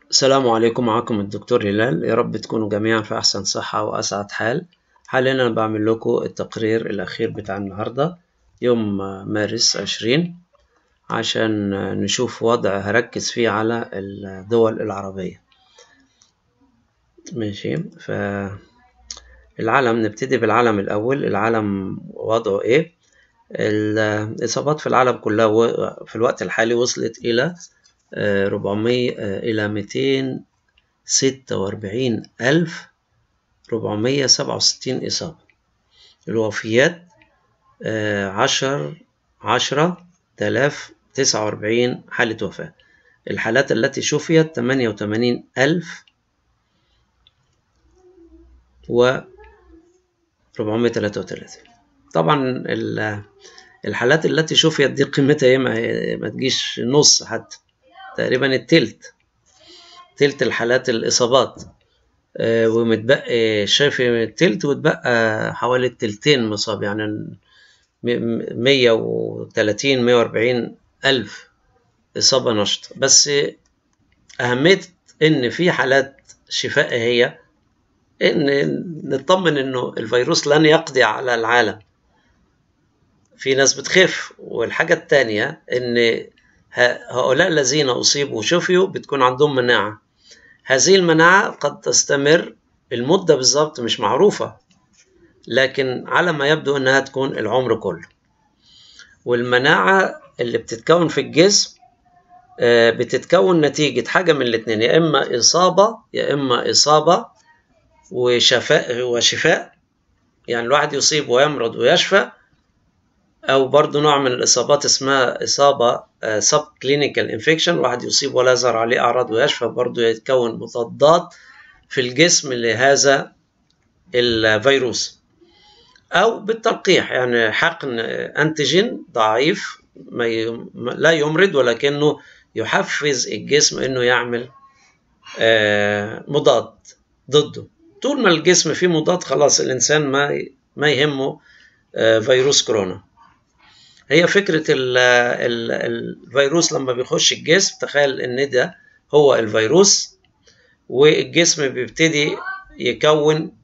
السلام عليكم، معكم الدكتور هلال. يا رب تكونوا جميعا في أحسن صحة وأسعد حال. حاليا أنا بعمل لكم التقرير الأخير بتاع النهاردة يوم مارس 20 عشان نشوف وضع هركز فيه على الدول العربية. ماشي، فالعالم نبتدي بالعالم الأول. العالم وضعه إيه؟ الإصابات في العالم كلها في الوقت الحالي وصلت إلى 400 إلى 246,467 إصابة. الوفيات 10,049 حالة وفاة. الحالات التي شفيت 88,433. طبعا الحالات التي شفيت دي قيمتها ما تجيش نص، حتى تقريبا التلت الحالات الإصابات، ومتبقي شايف التلت وتبقى حوالي التلتين مصاب، يعني 130-140 ألف إصابة نشطة. بس أهمية إن في حالات شفاء هي إن نطمن إنه الفيروس لن يقضي على العالم. في ناس بتخف. والحاجة التانية إن هؤلاء الذين أصيبوا وشفيوا بتكون عندهم مناعة. هذه المناعة قد تستمر المدة بالضبط مش معروفة، لكن على ما يبدو أنها تكون العمر كله. والمناعة اللي بتتكون في الجسم بتتكون نتيجة حاجة من الاثنين، يا إما إصابة وشفاء، يعني الواحد يصيب ويمرض ويشفى، أو برضو نوع من الإصابات اسمها إصابة سب كلينيكال انفكشن، الواحد يصيب ولا يظهر عليه أعراض ويشفى، برضو يتكون مضادات في الجسم لهذا الفيروس. أو بالتلقيح، يعني حقن أنتيجين ضعيف لا يمرض ولكنه يحفز الجسم أنه يعمل مضاد ضده. طول ما الجسم فيه مضاد خلاص الإنسان ما يهمه فيروس كورونا. هي فكرة الفيروس لما بيخش الجسم، تخيل ان ده هو الفيروس، والجسم بيبتدي يكون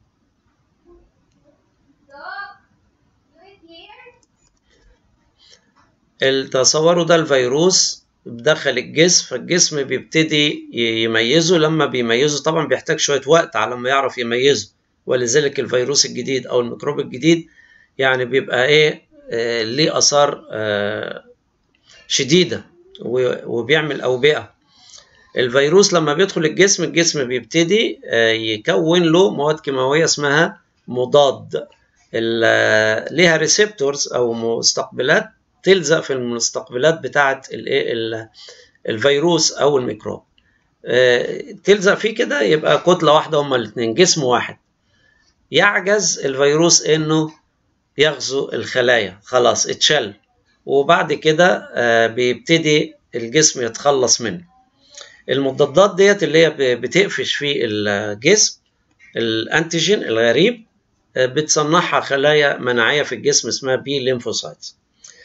تصوروا ده الفيروس بدخل الجسم، فالجسم بيبتدي يميزه. لما بيميزه طبعا بيحتاج شوية وقت على ما يعرف يميزه، ولذلك الفيروس الجديد او الميكروب الجديد يعني بيبقى ليه آثار شديدة وبيعمل أوبئة. الفيروس لما بيدخل الجسم بيبتدي يكون له مواد كيماوية اسمها مضاد، ليها ريسبتورز أو مستقبلات تلزق في المستقبلات بتاعة الفيروس أو الميكروب، تلزق فيه كده، يبقى كتلة واحدة، هما الاثنين جسم واحد. يعجز الفيروس إنه يغزو الخلايا، خلاص اتشل، وبعد كده بيبتدي الجسم يتخلص منه. المضادات ديت اللي هي بتقفش في الجسم، الانتيجين الغريب، بتصنعها خلايا مناعية في الجسم اسمها بي ليمفوسايتس.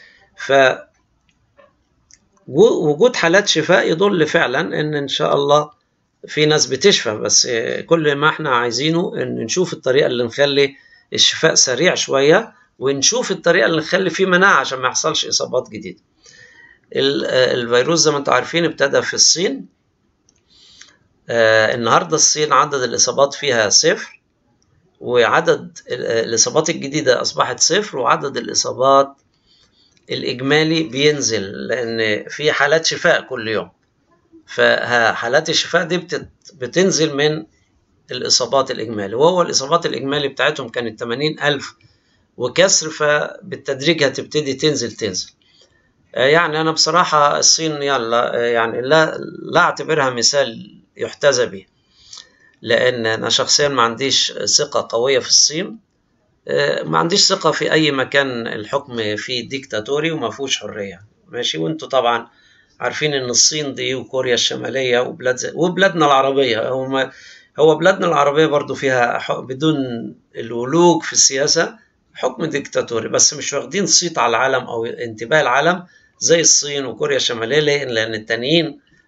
فوجود حالات شفاء يدل فعلا ان شاء الله في ناس بتشفى، بس كل ما احنا عايزينه ان نشوف الطريقة اللي نخلي الشفاء سريع شوية، ونشوف الطريقة اللي نخلي فيه مناعة عشان ما يحصلش إصابات جديدة. الفيروس زي ما انتم عارفين ابتدى في الصين. النهاردة الصين عدد الإصابات فيها 0، وعدد الإصابات الجديدة أصبحت 0، وعدد الإصابات الإجمالي بينزل لأن في حالات شفاء كل يوم. فحالات الشفاء دي بتنزل من الإصابات الإجمالي، وهو الإصابات الإجمالي بتاعتهم كانت 80,000 وكسر، فبالتدريج هتبتدي تنزل. يعني أنا بصراحة الصين يعني لا أعتبرها مثال يحتذى به، لأن أنا شخصيا ما عنديش ثقة قوية في الصين. ما عنديش ثقة في أي مكان الحكم فيه ديكتاتوري وما فيهوش حرية. ماشي، وانتوا طبعا عارفين ان الصين دي وكوريا الشمالية وبلادنا العربية، هو بلادنا العربية برضو فيها بدون الولوج في السياسة حكم ديكتاتوري، بس مش واخدين صيت على العالم أو انتباه العالم زي الصين وكوريا الشمالية. لأن التانيين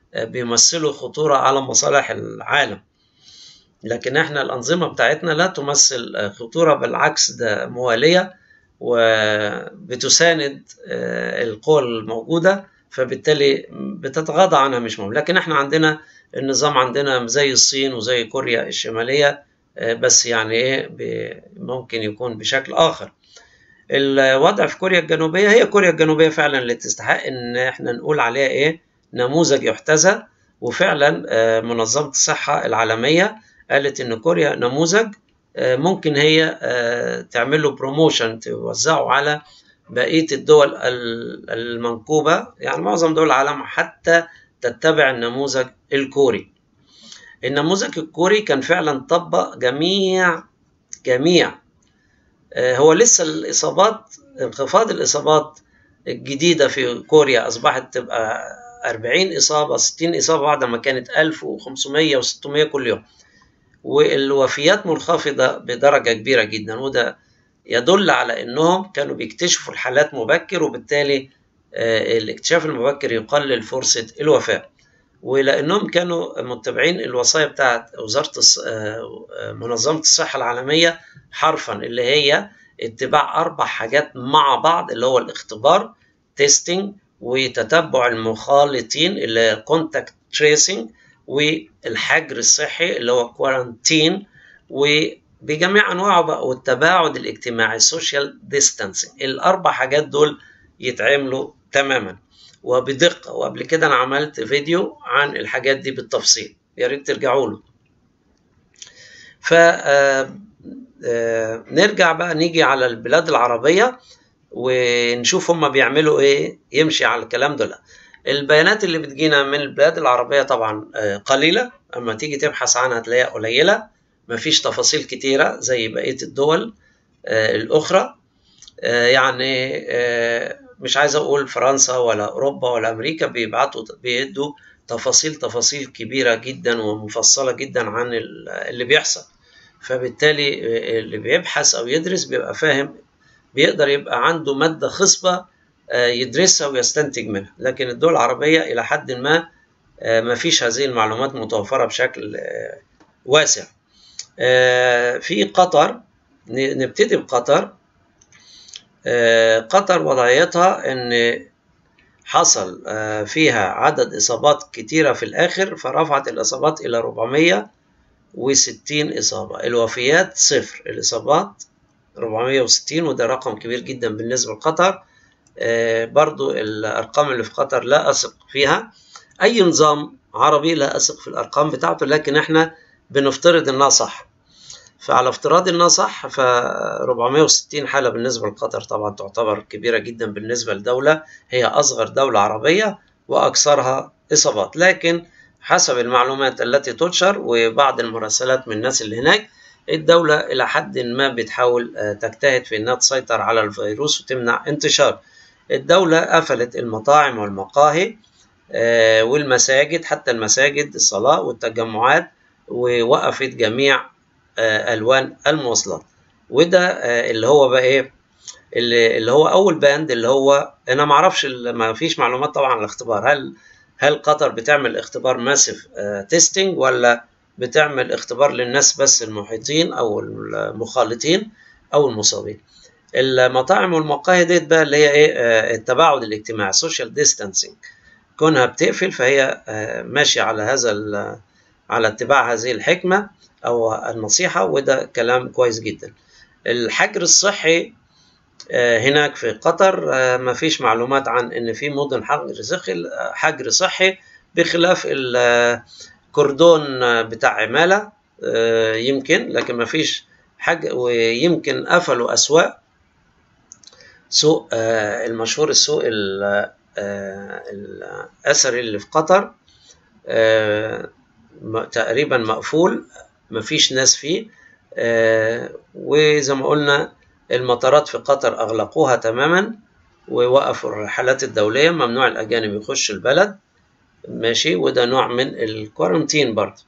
بيمثلوا خطورة على مصالح العالم، لكن احنا الأنظمة بتاعتنا لا تمثل خطورة، بالعكس ده موالية وبتساند القوى الموجودة، فبالتالي بتتغاضى عنها مش مهم. لكن احنا عندنا النظام عندنا زي الصين وزي كوريا الشمالية، بس يعني ايه ممكن يكون بشكل آخر. الوضع في كوريا الجنوبية، هي كوريا الجنوبية فعلا اللي تستحق ان احنا نقول عليها ايه نموذج يحتذى، وفعلا منظمة الصحة العالمية قالت ان كوريا نموذج ممكن هي تعمل له بروموشن، توزعه على بقية الدول المنكوبة، يعني معظم دول العالم حتى تتبع النموذج الكوري. النموذج الكوري كان فعلا طبق جميع هو لسه الإصابات، انخفاض الإصابات الجديدة في كوريا أصبحت تبقى 40 إصابة 60 إصابة بعد ما كانت 1500 و600 كل يوم، والوفيات منخفضة بدرجة كبيرة جدا، وده يدل على أنهم كانوا بيكتشفوا الحالات مبكر، وبالتالي الاكتشاف المبكر يقلل فرصة الوفاة، ولأنهم كانوا متبعين الوصايا بتاعت وزارة منظمة الصحة العالمية حرفا، اللي هي اتباع 4 حاجات مع بعض، اللي هو الاختبار تيستينج، وتتبع المخالطين اللي هي كونتاكت تريسنج، والحجر الصحي اللي هو كوارانتين، وبجميع أنواعه بقى، والتباعد الاجتماعي السوشيال ديستانسينج. ال4 حاجات دول يتعملوا تماما وبدقة، وقبل كده أنا عملت فيديو عن الحاجات دي بالتفصيل، يا ريت ترجعوا له. نرجع بقى نيجي على البلاد العربية ونشوف هم بيعملوا ايه يمشي على الكلام ده. لا، البيانات اللي بتجينا من البلاد العربية طبعا قليلة، اما تيجي تبحث عنها تلاقيها قليلة، مفيش تفاصيل كتيرة زي بقية الدول الأخرى. يعني مش عايز أقول فرنسا ولا أوروبا ولا أمريكا بيدوا تفاصيل كبيرة جدا ومفصلة جدا عن اللي بيحصل، فبالتالي اللي بيبحث أو يدرس بيبقى فاهم، بيقدر يبقى عنده مادة خصبة يدرسها ويستنتج منها. لكن الدول العربية إلى حد ما مفيش هذه المعلومات متوفرة بشكل واسع. في قطر، نبتدي بقطر. قطر وضعيتها ان حصل فيها عدد اصابات كتيرة في الاخر، فرفعت الاصابات الى 460 اصابة، الوفيات 0، الاصابات 460، وده رقم كبير جدا بالنسبة لقطر. برضو الارقام اللي في قطر لا اثق فيها، اي نظام عربي لا اثق في الارقام بتاعته، لكن احنا بنفترض انها صح. فعلى افتراض انها صح، ف 460 حالة بالنسبة لقطر طبعا تعتبر كبيرة جدا بالنسبة لدولة هي أصغر دولة عربية وأكثرها إصابات. لكن حسب المعلومات التي تنشر وبعض المراسلات من الناس اللي هناك، الدولة إلى حد ما بتحاول تجتهد في أنها تسيطر على الفيروس وتمنع انتشار. الدولة قفلت المطاعم والمقاهي والمساجد، حتى المساجد الصلاة والتجمعات، ووقفت جميع ألوان المواصلات. وده اللي هو بقى إيه، اللي هو أول باند، اللي هو أنا معرفش، ما فيش معلومات طبعا عن الاختبار. هل قطر بتعمل اختبار ماسيف تيستينج، ولا بتعمل اختبار للناس بس المحيطين أو المخالطين أو المصابين؟ المطاعم والمقاهي ديت بقى اللي هي إيه، التباعد الاجتماعي social distancing، كونها بتقفل فهي ماشية على على اتباع هذه الحكمة أو النصيحة، وده كلام كويس جدا. الحجر الصحي هناك في قطر ما فيش معلومات عن إن في مدن حجر صحي، بخلاف الكردون بتاع عمالة يمكن، لكن ما فيش حجر. ويمكن قفلوا أسواق، سوق المشهور، السوق الأثري اللي في قطر تقريبا مقفول، مفيش ناس فيه. وزي ما قلنا المطارات في قطر أغلقوها تماما، ووقفوا الرحلات الدولية، ممنوع الأجانب يخشوا البلد، ماشي، وده نوع من الكورنتين برضه.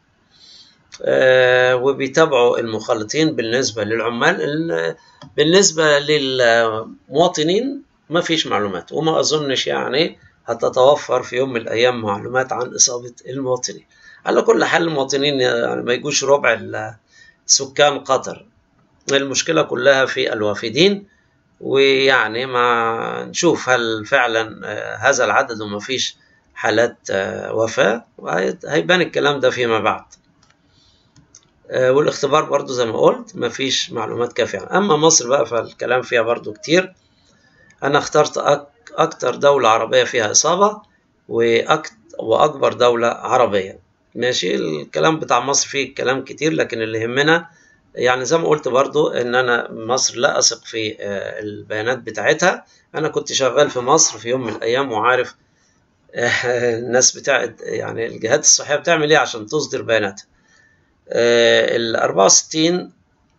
وبيتابعوا المخالطين بالنسبة للعمال. بالنسبة للمواطنين ما فيش معلومات، وما أظنش يعني هتتوفر في يوم من الأيام معلومات عن إصابة المواطنين. على كل حال المواطنين يعني ما يجوش ربع سكان قطر، المشكلة كلها في الوافدين، ويعني ما نشوف هل فعلا هذا العدد وما فيش حالات وفاة، وهيبان الكلام ده فيما بعد. والاختبار برضو زي ما قلت ما فيش معلومات كافية. أما مصر بقى فالكلام فيها برضو كتير. أنا اخترت أكتر دولة عربية فيها إصابة وأكبر دولة عربية. ماشي، الكلام بتاع مصر فيه كلام كتير، لكن اللي يهمنا يعني زي ما قلت برضو ان انا مصر لا اثق في البيانات بتاعتها. انا كنت شغال في مصر في يوم من الايام وعارف الناس بتاعت يعني الجهات الصحية بتعمل ايه عشان تصدر بياناتها. ال 64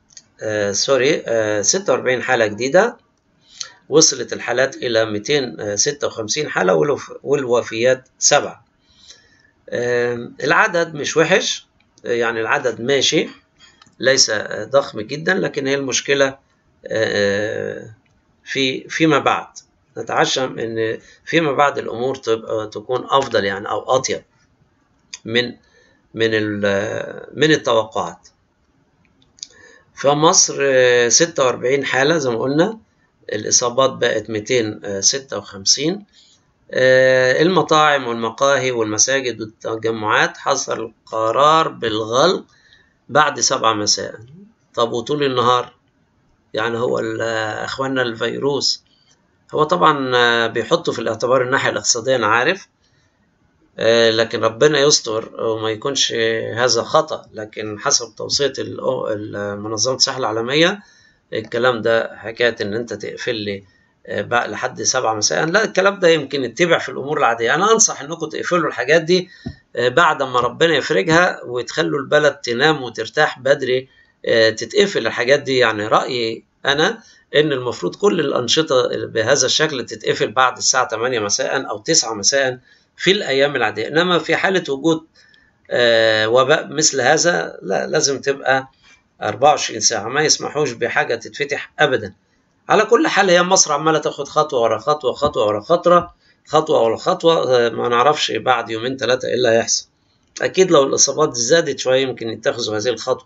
46 حالة جديدة، وصلت الحالات الى 256 حالة والوفيات 7. العدد مش وحش، يعني العدد ماشي، ليس ضخم جدا، لكن هي المشكلة فيما بعد نتعشم ان فيما بعد الامور تكون افضل يعني او اطيب من التوقعات. فمصر 46 حالة زي ما قلنا، الاصابات بقت 256. المطاعم والمقاهي والمساجد والتجمعات حصل قرار بالغلق بعد 7 مساء. طب وطول النهار؟ يعني هو اخواننا الفيروس هو طبعا بيحطوا في الاعتبار الناحية الاقتصادية، انا عارف، لكن ربنا يستر وما يكونش هذا خطأ. لكن حسب توصية منظمة الصحة العالمية الكلام ده حكاية ان انت تقفل لي بقى لحد 7 مساء، لا، الكلام ده يمكن يتبع في الامور العادية. انا انصح انكم تقفلوا الحاجات دي بعد ما ربنا يفرجها وتخلوا البلد تنام وترتاح بدري، تتقفل الحاجات دي. يعني رأيي أنا إن المفروض كل الأنشطة بهذا الشكل تتقفل بعد الساعة 8 مساء أو 9 مساء في الأيام العادية. إنما في حالة وجود وباء مثل هذا لا، لازم تبقى 24 ساعة، ما يسمحوش بحاجة تتفتح أبدا. على كل حال هي مصر عمالة تاخد خطوة ورا خطوة، خطوة ورا خطوة ورا خطوة، ما نعرفش بعد 2 3 إيه اللي هيحصل. أكيد لو الإصابات زادت شوية يمكن يتخذوا هذه الخطوة،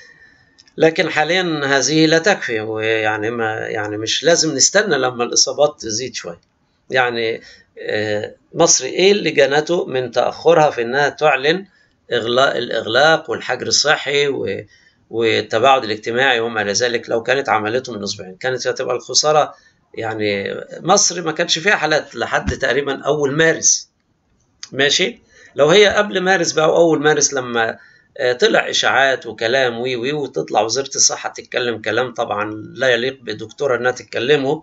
لكن حاليا هذه لا تكفي. ويعني يعني مش لازم نستنى لما الإصابات تزيد شوية. يعني مصر إيه اللي جنته من تأخرها في إنها تعلن الإغلاق والحجر الصحي والتباعد الاجتماعي وما إلى ذلك؟ لو كانت عملته من أسبوعين كانت هتبقى الخسارة. يعني مصر ما كانش فيها حالات لحد تقريبا أول مارس. ماشي، لو هي قبل مارس بقى وأول مارس لما طلع إشاعات وكلام وتطلع وزارة الصحة تتكلم كلام طبعا لا يليق بدكتورة إنها تتكلمه،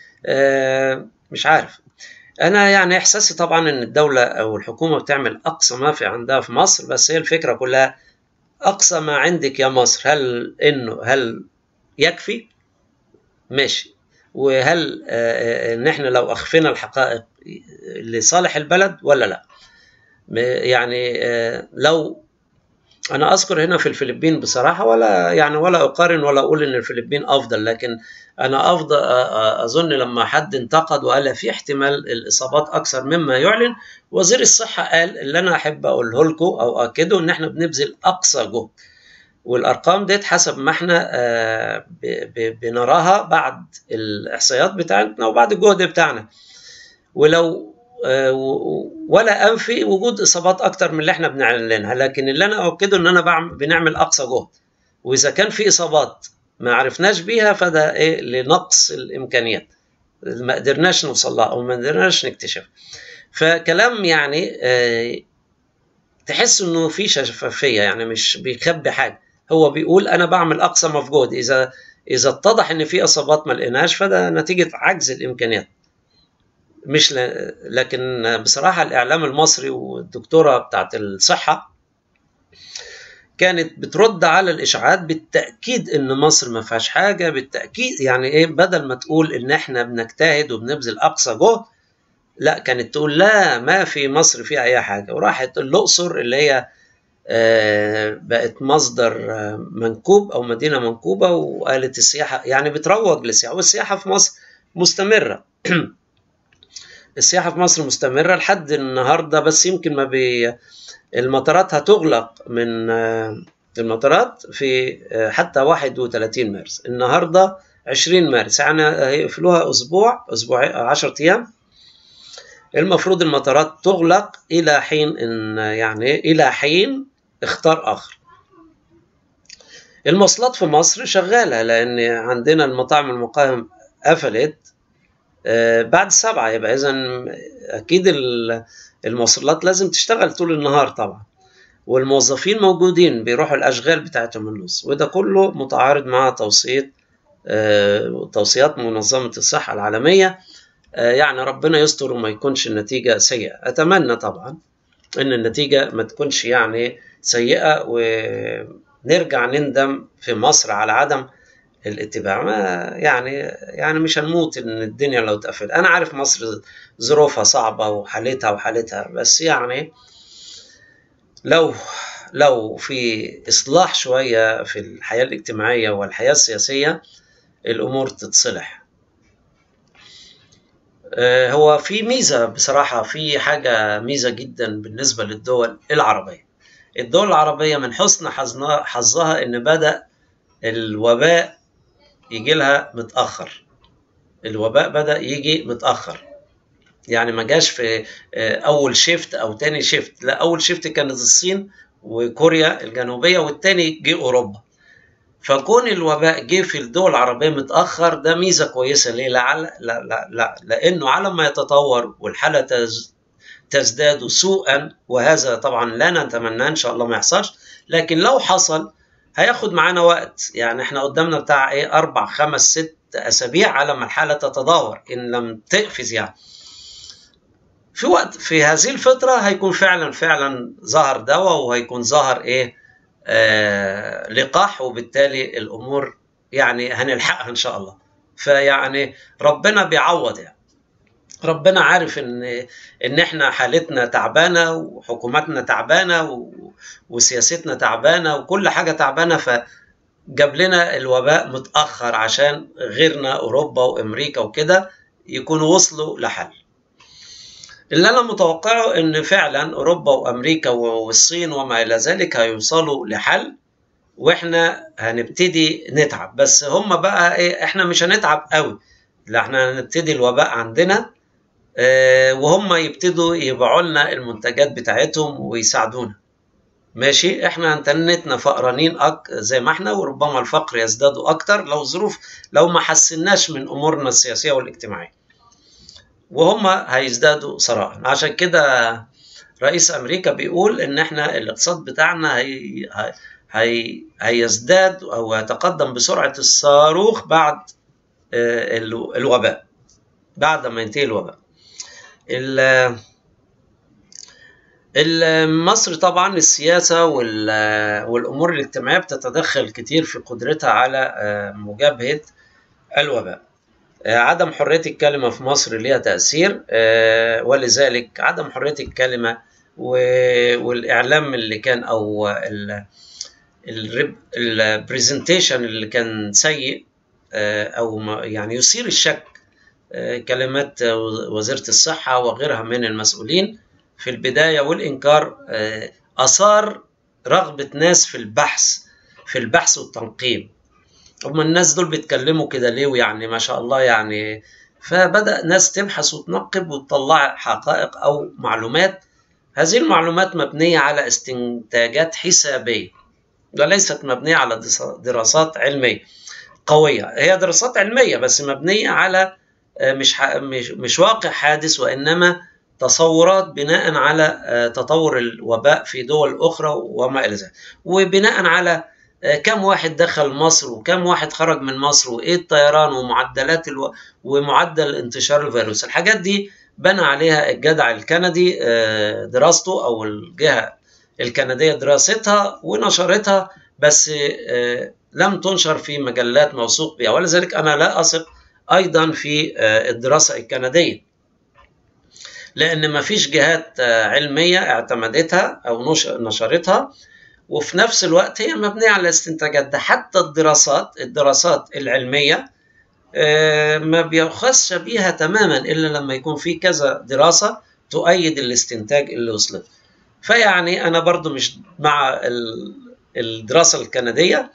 مش عارف. أنا يعني إحساسي طبعا إن الدولة أو الحكومة بتعمل أقصى ما في عندها في مصر، بس هي الفكرة كلها أقصى ما عندك يا مصر هل يكفي؟ ماشي. وهل إن إحنا لو أخفينا الحقائق لصالح البلد ولا لا؟ يعني لو أنا أذكر هنا في الفلبين بصراحة، ولا أقارن ولا أقول إن الفلبين أفضل، لكن أنا أظن لما حد انتقد وقال في احتمال الإصابات أكثر مما يعلن، وزير الصحة قال اللي أنا أحب أقوله لكم أو أكده إن إحنا بنبذل أقصى جهد، والأرقام ديت حسب ما إحنا بنراها بعد الإحصائيات بتاعتنا وبعد الجهد بتاعنا. ولو ولا أنفي وجود إصابات أكتر من اللي احنا بنعلنها، لكن اللي أنا أؤكده إن أنا بنعمل أقصى جهد، وإذا كان في إصابات ما عرفناش بيها فده إيه لنقص الإمكانيات، ما قدرناش نوصل لها أو ما قدرناش نكتشف. فكلام يعني تحس إنه في شفافية، يعني مش بيخبي حاجة، هو بيقول أنا بعمل أقصى ما في جهدي. إذا اتضح إن في إصابات ما لقيناش فده نتيجة عجز الإمكانيات، مش لكن بصراحة الإعلام المصري والدكتورة بتاعت الصحة كانت بترد على الإشاعات بالتأكيد إن مصر ما فيهاش حاجة، بالتأكيد يعني إيه، بدل ما تقول إن إحنا بنجتهد وبنبذل أقصى جهد، لا، كانت تقول لا، ما في مصر فيها أي حاجة. وراحت الأقصر اللي هي بقت مصدر منكوب أو مدينة منكوبة، وقالت السياحة يعني بتروج للسياحة، والسياحة في مصر مستمرة. السياحة في مصر مستمرة لحد النهاردة، بس يمكن ما المطارات هتغلق من المطارات في حتى 31 مارس. النهاردة 20 مارس، يعني هيقفلوها أسبوع 10 أيام. المفروض المطارات تغلق إلى حين يعني إلى حين اختار آخر. المواصلات في مصر شغالة، لأن عندنا المطاعم والمقاهي قفلت بعد 7، يبقى إذا أكيد المواصلات لازم تشتغل طول النهار طبعا، والموظفين موجودين بيروحوا الأشغال بتاعتهم النص، وده كله متعارض مع توصيات منظمة الصحة العالمية. يعني ربنا يستر وما يكونش النتيجة سيئة. أتمنى طبعا أن النتيجة ما تكونش يعني سيئة ونرجع نندم في مصر على عدم الاتباع. ما يعني مش هنموت ان الدنيا لو اتقفل. انا عارف مصر ظروفها صعبة وحالتها، بس يعني لو في اصلاح شوية في الحياة الاجتماعية والحياة السياسية الامور تتصلح. هو في ميزة بصراحة، في حاجة ميزة جدا بالنسبة للدول العربية. الدول العربية من حسن حظها ان بدأ الوباء يجي لها متأخر. الوباء بدأ يجي متأخر، يعني ما جاش في أول شيفت أو تاني شيفت، لا، أول شيفت كانت الصين وكوريا الجنوبية، والتاني جه أوروبا. فكون الوباء جه في الدول العربية متأخر ده ميزة كويسة. ليه؟ لأنه على ما يتطور والحالة تزداد سوءا، وهذا طبعا لا نتمنى إن شاء الله ما يحصلش، لكن لو حصل هياخد معانا وقت. يعني احنا قدامنا بتاع 4 5 6 أسابيع على ما الحالة تتدهور إن لم تقفز. يعني في وقت، في هذه الفترة هيكون فعلا ظهر دواء، وهيكون ظهر لقاح، وبالتالي الأمور يعني هنلحقها إن شاء الله. فيعني ربنا بيعوض، يعني ربنا عارف ان احنا حالتنا تعبانه، وحكوماتنا تعبانه، وسياستنا تعبانه، وكل حاجه تعبانه، فجاب لنا الوباء متاخر عشان غيرنا اوروبا وامريكا وكده يكونوا وصلوا لحل. اللي انا متوقعه ان فعلا اوروبا وامريكا والصين وما الى ذلك هيوصلوا لحل، واحنا هنبتدي نتعب. بس هم بقى احنا مش هنتعب قوي، لا، احنا هنبتدي الوباء عندنا وهم يبتدوا يبيعوا لنا المنتجات بتاعتهم ويساعدونا. ماشي، احنا انتنتنا فقرانين زي ما احنا، وربما الفقر يزداد اكتر لو ما حسناش من امورنا السياسية والاجتماعية، وهم هيزدادوا ثراء. عشان كده رئيس امريكا بيقول ان احنا الاقتصاد بتاعنا هيزداد او يتقدم بسرعة الصاروخ بعد الوباء، بعد ما ينتهي الوباء. مصر طبعا السياسة والأمور الاجتماعية بتتدخل كتير في قدرتها على مجابهة الوباء. عدم حرية الكلمة في مصر ليها تأثير، ولذلك عدم حرية الكلمة والإعلام اللي كان أو البريزنتيشن اللي كان سيء أو يعني يثير الشك، كلمات وزيرة الصحة وغيرها من المسؤولين في البداية والإنكار أثار رغبة ناس في البحث والتنقيب. هم الناس دول بيتكلموا كده ليه؟ ويعني ما شاء الله يعني. فبدأ ناس تبحث وتنقب وتطلع حقائق أو معلومات. هذه المعلومات مبنية على استنتاجات حسابية وليست مبنية على دراسات علمية قوية. هي دراسات علمية بس مبنية على مش واقع حادث، وإنما تصورات بناء على تطور الوباء في دول أخرى وما إلى ذلك، وبناء على كم واحد دخل مصر وكم واحد خرج من مصر، وإيه الطيران ومعدلات ومعدل انتشار الفيروس. الحاجات دي بنى عليها الجدع الكندي دراسته، أو الجهة الكندية دراستها ونشرتها، بس لم تنشر في مجلات موثوق بها، ولذلك أنا لا أثق أيضا في الدراسة الكندية، لأن ما فيش جهات علمية اعتمدتها أو نشرتها، وفي نفس الوقت هي مبنية على استنتاجات. ده حتى الدراسات العلمية ما بيخصش بيها تماما إلا لما يكون في كذا دراسة تؤيد الاستنتاج اللي وصلت. فيعني أنا برضو مش مع الدراسة الكندية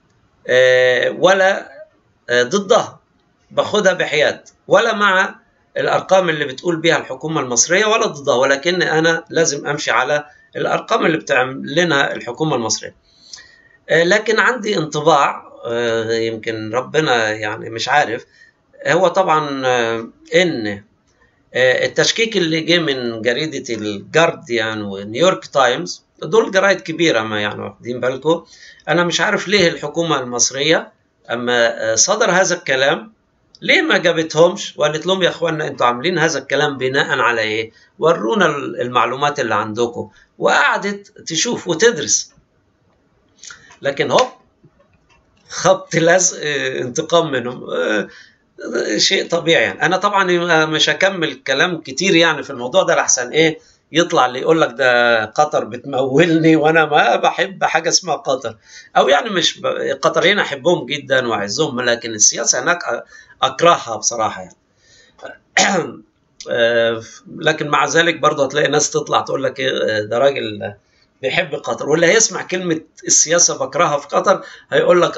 ولا ضدها، باخدها بحياد، ولا مع الأرقام اللي بتقول بيها الحكومة المصرية ولا ضدها، ولكن أنا لازم أمشي على الأرقام اللي بتعمل لنا الحكومة المصرية. لكن عندي انطباع، يمكن ربنا يعني مش عارف، هو طبعا ان التشكيك اللي جه من جريدة الجارديان ونيويورك تايمز، دول جرايد كبيرة ما يعني واخدين بالكم، انا مش عارف ليه الحكومة المصرية اما صدر هذا الكلام ليه ما جابتهمش وقالت لهم يا اخوانا انتوا عاملين هذا الكلام بناء على ايه؟ ورونا المعلومات اللي عندكم، وقعدت تشوف وتدرس. لكن هوب خبط لزق، انتقام منهم، شيء طبيعي. يعني انا طبعا مش هكمل كلام كتير يعني في الموضوع ده لحسن ايه يطلع اللي يقول لك ده قطر بتمولني، وانا ما بحب حاجه اسمها قطر، او يعني مش القطريين احبهم جدا واعزهم، لكن السياسه هناك اكرهها بصراحه يعني. لكن مع ذلك برضه هتلاقي ناس تطلع تقول لك ده راجل بيحب قطر، واللي هيسمع كلمة السياسة بكرهها في قطر هيقول لك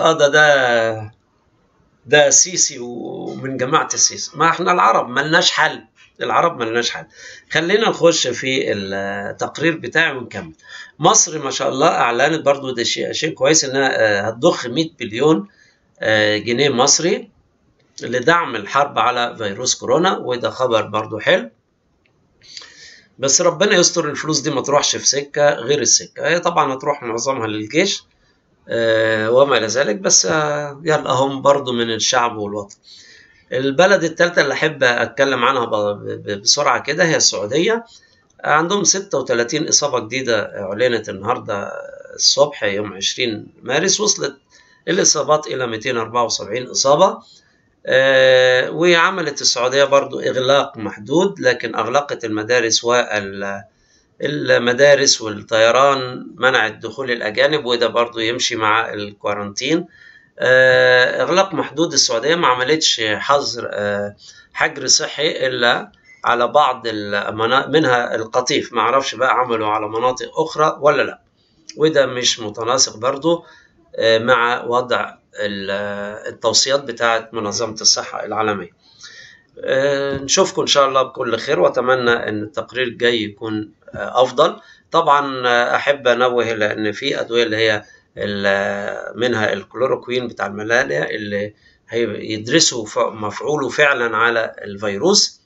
ده سيسي ومن جماعة السيسي. ما احنا العرب ملناش حل، العرب ملناش حل. خلينا نخش في التقرير بتاعي ونكمل. مصر ما شاء الله اعلنت برضو، ده شيء كويس، انها هتضخ 100 بليون جنيه مصري لدعم الحرب على فيروس كورونا، وده خبر برضو حلو. بس ربنا يستر الفلوس دي ما تروحش في سكة غير السكة، هي طبعا هتروح معظمها للجيش وما إلى ذلك، بس يلا هم برضو من الشعب والوطن. البلد الثالثة اللي أحب أتكلم عنها بسرعة كده هي السعودية. عندهم 36 إصابة جديدة أعلنت النهاردة الصبح يوم 20 مارس، وصلت الإصابات إلى 274 إصابة. وعملت السعودية برضو إغلاق محدود، لكن أغلقت المدارس والطيران، منعت دخول الأجانب، وده برضو يمشي مع الكوارنتين. إغلاق محدود. السعودية ما عملتش حجر صحي إلا على بعض منها القطيف، ما عرفش بقى عملوا على مناطق أخرى ولا لا، وده مش متناسق برضو مع وضع التوصيات بتاعت منظمة الصحة العالمية. نشوفكم إن شاء الله بكل خير، وأتمنى أن التقرير الجاي يكون أفضل. طبعا أحب أنوه لأن في أدوية اللي هي منها الكلوروكوين بتاع الملاريا اللي هيدرسوا مفعوله فعلا على الفيروس،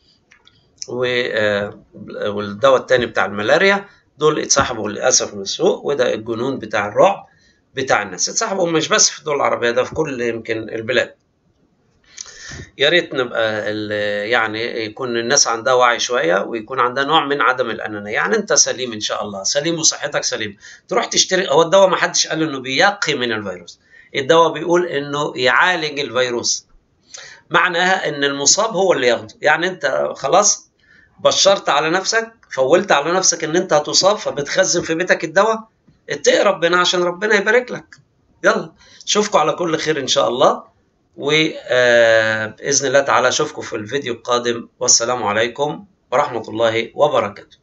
والدواء التاني بتاع الملاريا، دول اتسحبوا للأسف من السوق، وده الجنون بتاع الرعب بتاع الناس. اتسحبوا مش بس في الدول العربية، ده في كل يمكن البلاد. يا ريت نبقى يعني يكون الناس عندها وعي شويه، ويكون عندها نوع من عدم الانانيه. يعني انت سليم ان شاء الله، سليم وصحتك سليم، تروح تشتري. هو الدواء ما حدش قال انه بيقي من الفيروس، الدواء بيقول انه يعالج الفيروس، معناها ان المصاب هو اللي ياخده. يعني انت خلاص بشرت على نفسك، فولت على نفسك ان انت هتصاب، فبتخزن في بيتك الدواء. اتقي ربنا عشان ربنا يبارك لك. يلا اشوفكم على كل خير ان شاء الله، وبإذن الله تعالى أشوفكم في الفيديو القادم، والسلام عليكم ورحمة الله وبركاته.